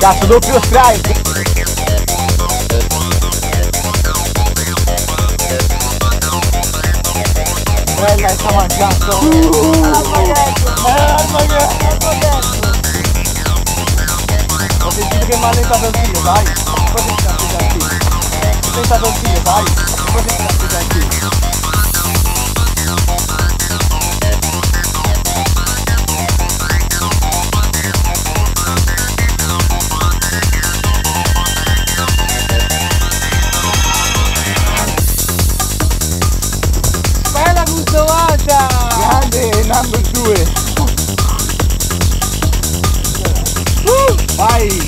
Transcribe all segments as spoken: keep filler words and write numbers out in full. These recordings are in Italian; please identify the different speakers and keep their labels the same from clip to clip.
Speaker 1: Cazzo, doppio strike! Bella, sta mangiando! Uh, ho sentito che mi ha allentato il figlio, dai! Poi sentite il figlio! Ho allentato il figlio, dai! Poi sentite il figlio!
Speaker 2: Pelagus novanta!
Speaker 1: Grande, number due! Uh, vai!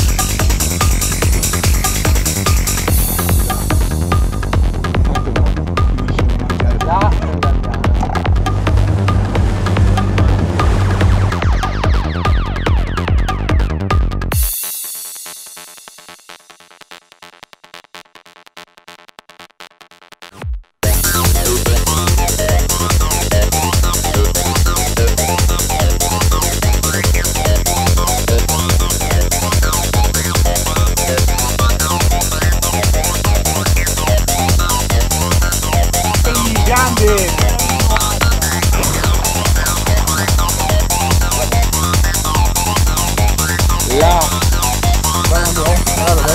Speaker 1: Grande! Là! Guarda, eh! Guarda, eh!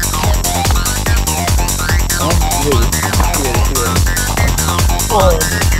Speaker 1: Oh, si vede, si vede, si vede. Oh!